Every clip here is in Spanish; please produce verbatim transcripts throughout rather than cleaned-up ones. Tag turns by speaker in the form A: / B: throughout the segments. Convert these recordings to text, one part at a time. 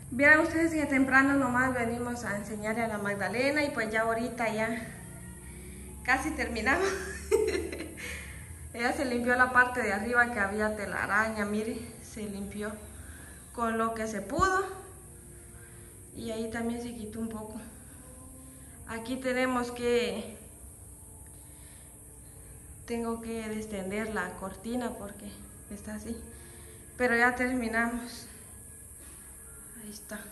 A: Vieran ustedes que temprano nomás venimos a enseñarle a la Magdalena y pues ya ahorita ya casi terminamos. Ella se limpió la parte de arriba que había telaraña, mire, se limpió con lo que se pudo y ahí también se quitó un poco. Aquí tenemos que, tengo que extender la cortina porque está así, pero ya terminamos. Ahí está.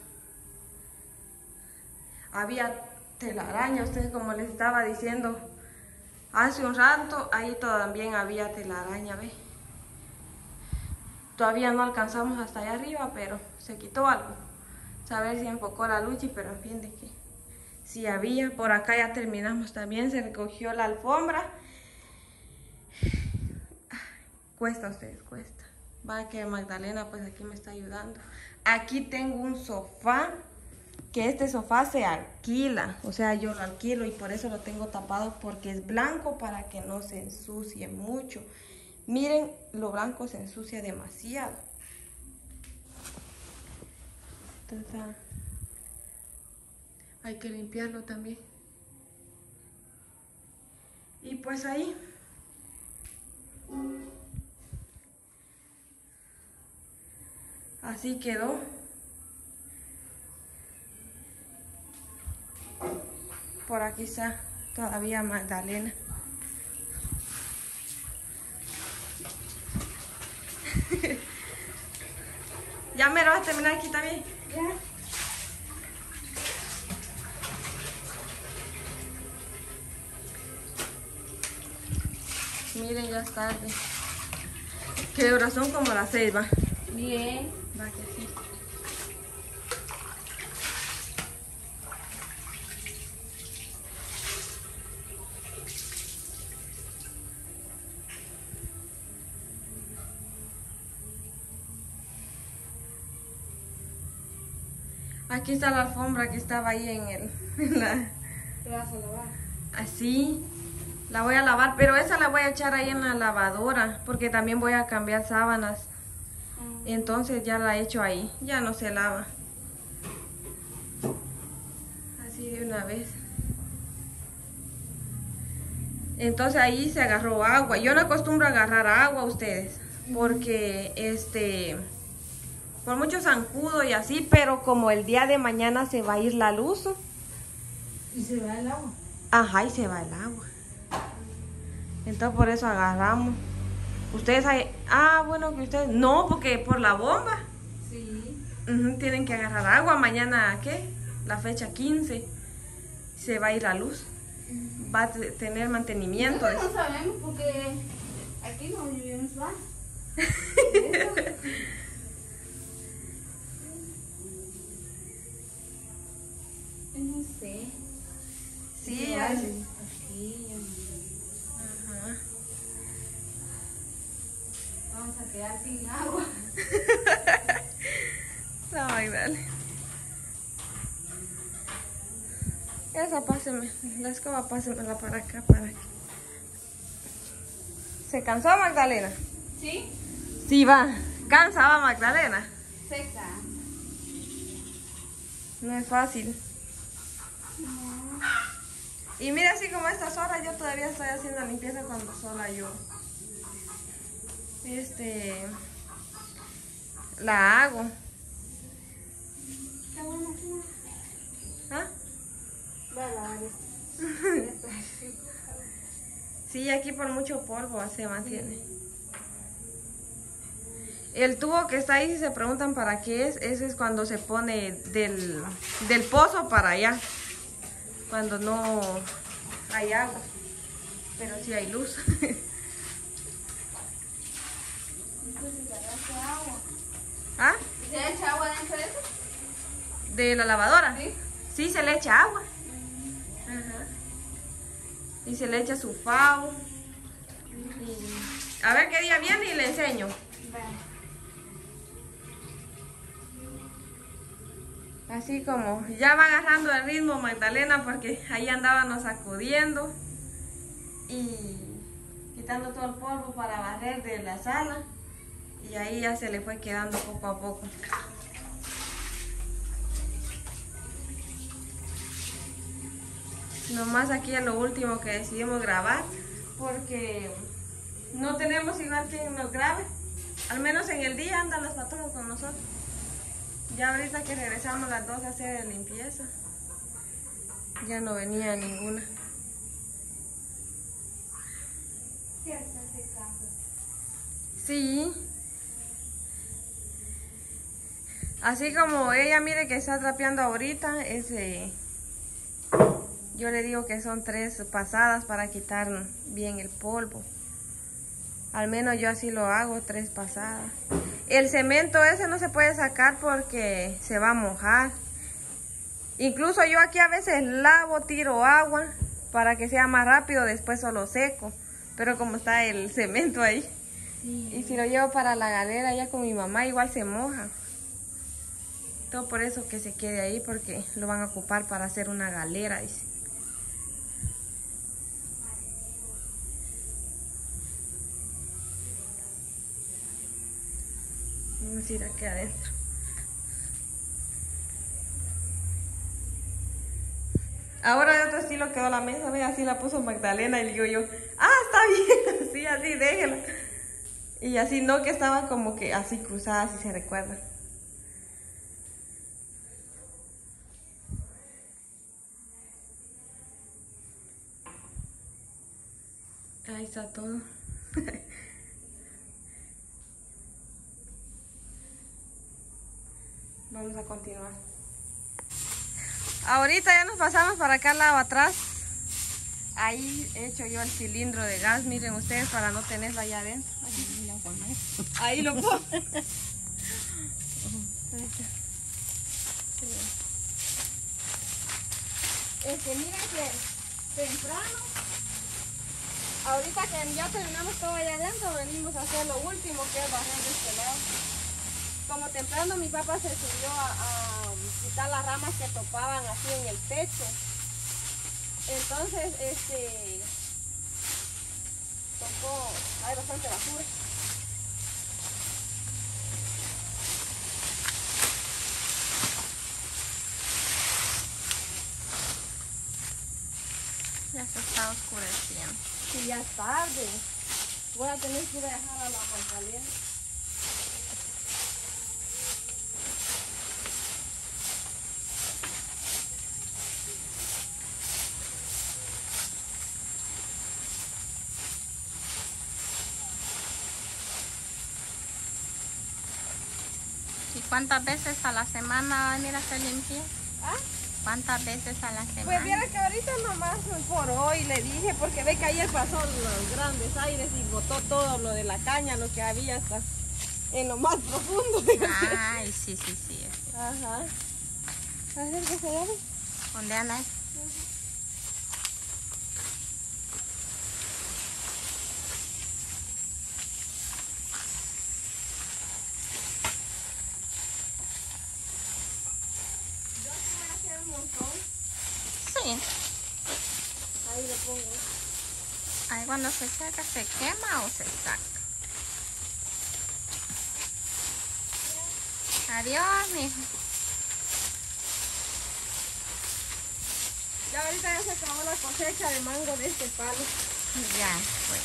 A: Había telaraña, ustedes como les estaba diciendo hace un rato, ahí también había telaraña, ¿ve? Todavía no alcanzamos hasta allá arriba, pero se quitó algo. Saber si enfocó la luz, pero en fin de que sí había. Por acá ya terminamos también, se recogió la alfombra. Cuesta a ustedes, cuesta. Va que Magdalena pues aquí me está ayudando. Aquí tengo un sofá, que este sofá se alquila, o sea yo lo alquilo y por eso lo tengo tapado porque es blanco para que no se ensucie mucho. Miren, lo blanco se ensucia demasiado. Entonces, hay que limpiarlo también. Y pues ahí. Así quedó. Por aquí está todavía Magdalena. Ya me lo vas a terminar aquí también. Ya. Miren, ya es tarde. ¿Qué horas son? Como las seis, va.
B: Bien.
A: Va que sí. Aquí está la alfombra que estaba ahí en el... En la...
B: ¿Te vas a lavar?
A: Así. La voy a lavar, pero esa la voy a echar ahí en la lavadora, porque también voy a cambiar sábanas. Mm. Entonces ya la echo ahí, ya no se lava. Así de una vez. Entonces ahí se agarró agua. Yo no acostumbro a agarrar agua a ustedes, porque este... por mucho zancudo y así, pero como el día de mañana se va a ir la luz.
B: ¿Y se va el agua?
A: Ajá, y se va el agua. Entonces por eso agarramos. Ustedes hay... Ah, bueno, que ustedes... No, porque por la bomba.
B: Sí.
A: Uh-huh, tienen que agarrar agua. Mañana, ¿qué? La fecha quince. Se va a ir la luz. Uh-huh. Va a tener mantenimiento.
B: Nosotros no sabemos porque aquí no vivimos más. No sé.
A: Sí,
B: no,
A: así.
B: Aquí.
A: Ajá.
B: Vamos a quedar sin agua.
A: No, Magdalena. Esa páseme, la escoba pásemela para acá, para aquí. ¿Se cansó Magdalena?
B: ¿Sí?
A: Sí, va. ¿Cansa va Magdalena?
B: Seca.
A: No es fácil.
B: No.
A: Y mira, así como a estas horas yo todavía estoy haciendo limpieza cuando sola yo. Este... La hago.
B: Qué bueno, sí.
A: ¿Ah?
B: Voy a lavar esto.
A: Sí, aquí por mucho polvo se mantiene. Sí. El tubo que está ahí, si se preguntan para qué es, ese es cuando se pone del, del pozo para allá. Cuando no hay agua. Pero sí hay luz. ¿Ah?
B: ¿Se le echa agua dentro de eso?
A: ¿De la lavadora?
B: Sí.
A: Sí, se le echa agua. Ajá. Y se le echa su fao. Y... A ver qué día viene y le enseño.
B: Bueno.
A: Así como ya va agarrando el ritmo Magdalena, porque ahí andábamos sacudiendo y quitando todo el polvo para barrer de la sala. Y ahí ya se le fue quedando poco a poco. Nomás aquí es lo último que decidimos grabar, porque no tenemos igual quien nos grabe. Al menos en el día andan los patojos con nosotros. Ya ahorita que regresamos las dos a hacer limpieza, ya no venía ninguna. Sí. Así como ella mire que está trapeando ahorita, ese, yo le digo que son tres pasadas para quitar bien el polvo. Al menos yo así lo hago, tres pasadas. El cemento ese no se puede sacar porque se va a mojar. Incluso yo aquí a veces lavo, tiro agua para que sea más rápido, después solo seco. Pero como está el cemento ahí. Sí. Y si lo llevo para la galera ya con mi mamá igual se moja. Todo por eso que se quede ahí, porque lo van a ocupar para hacer una galera, dice. Vamos a ir aquí adentro. Ahora de otro estilo quedó la mesa, ve, así la puso Magdalena y le digo yo, ah, está bien, así, así, déjela. Y así no, que estaba como que así cruzada, si se recuerda. Ahí está todo. Vamos a continuar. Ahorita ya nos pasamos para acá al lado atrás. Ahí he hecho yo el cilindro de gas, miren ustedes, para no tenerlo allá adentro. Ahí lo pongo. Este, miren que temprano, ahorita que ya terminamos todo allá adentro, venimos a hacer lo último, que es barrer de este lado. Como temprano mi papá se subió a, a quitar las ramas que topaban así en el techo. Entonces, este, tocó, hay bastante basura. Ya se está oscureciendo. Sí, ya es tarde. Voy a tener que ir a dejar a la Magdalena.
C: ¿Y cuántas veces a la semana mira se limpia?
A: ¿Ah?
C: ¿Cuántas veces a la semana?
A: Pues viera que ahorita nomás por hoy le dije, porque ve que ayer pasó los grandes aires y botó todo lo de la caña, lo que había hasta en lo más profundo.
C: Ay, sí, sí, sí.
A: Ajá. A ver qué se ve.
C: ¿Dónde anda? Sí.
A: Ahí le pongo.
C: Ahí cuando se seca, ¿se quema o se saca? Adiós, mijo.
A: Ya ahorita ya se acabó la cosecha de mango de este palo.
C: Ya, pues.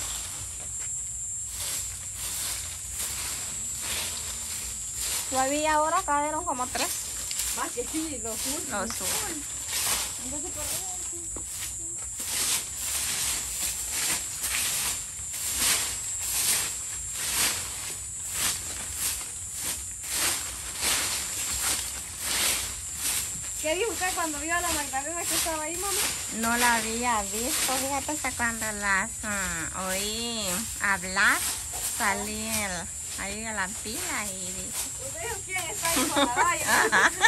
C: Todavía ahora cayeron como tres.
A: Más que sí, los últimos.
C: Los últimos.
A: Entonces por ahí. ¿Qué dijo usted cuando vio a la Magdalena que estaba ahí, mamá?
C: No la había visto, fíjate, hasta cuando las uh, oí hablar, salí el, ahí a la pila y dije...
A: ¿Usted dijo quién está ahí con la raya?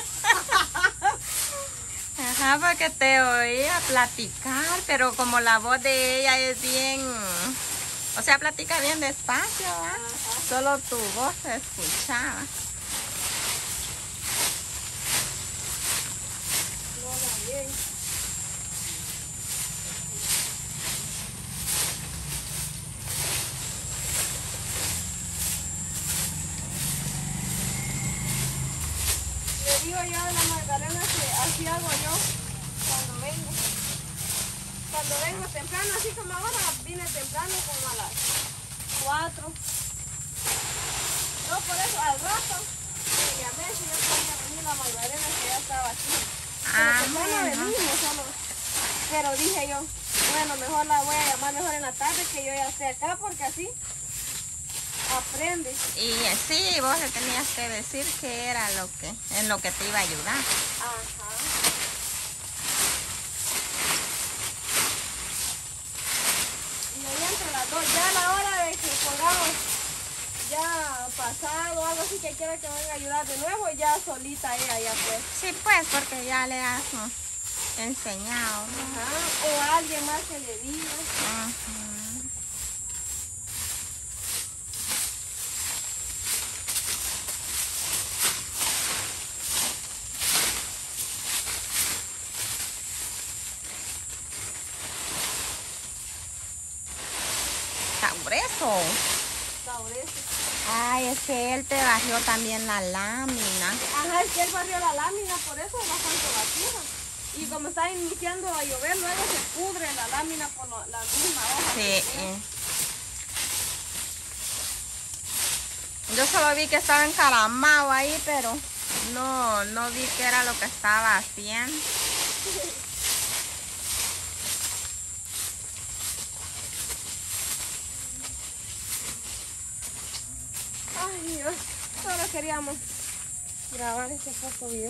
C: Ajá, porque te oía platicar, pero como la voz de ella es bien... O sea, platica bien despacio, ¿verdad? Solo tu voz se escuchaba.
A: Bien. Le digo yo a la Magdalena que así hago yo cuando vengo. cuando vengo temprano, así como ahora, vine temprano como a las cuatro. No, por eso al rato me llamé si no podía venir la Magdalena que ya estaba aquí.
C: Ah,
A: Pero temprano
C: bueno.
A: venimos solo. Pero dije yo, bueno, mejor la voy a llamar mejor en la tarde que yo ya esté acá porque así aprende.
C: Y eh, sí, vos le tenías que decir que era lo que, en lo que te iba a ayudar.
A: Ajá. Y ahí entre las dos, ya a la hora de que pongamos ya pasado o algo así que quiera que me venga a ayudar de nuevo, ya solita ella ya pues.
C: Sí, pues, porque ya le has mm, enseñado. ¿No?
A: Ajá. O alguien más que le diga.
C: Ujú. Está grueso.
A: Saborece.
C: Ay, es que él te bajó también la lámina.
A: Ajá, es que él barrió la lámina, por eso es bastante basura. Y como está iniciando a llover, luego se pudre la lámina por lo- la misma hoja.
C: Sí.
A: que tiene.
C: eh. Yo solo vi que estaba encaramado ahí, pero no, no vi qué era lo que estaba haciendo.
A: Ay, Dios, solo queríamos grabar este poco video.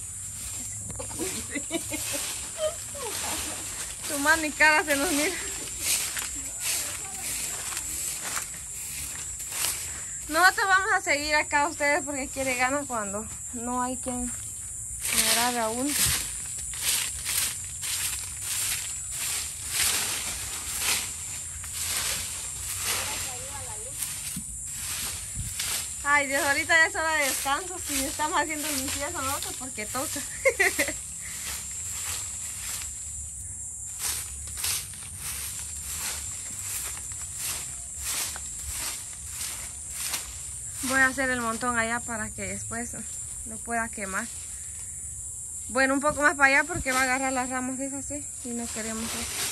C: Tu mano y cara se nos mira.
A: Nosotros vamos a seguir acá ustedes porque quiere ganas cuando no hay quien me grabe aún. Ay Dios, ahorita ya es hora de descanso. Si estamos haciendo limpieza nosotros porque toca. Voy a hacer el montón allá para que después lo pueda quemar. Bueno, un poco más para allá porque va a agarrar las ramas de esas así y no queremos eso.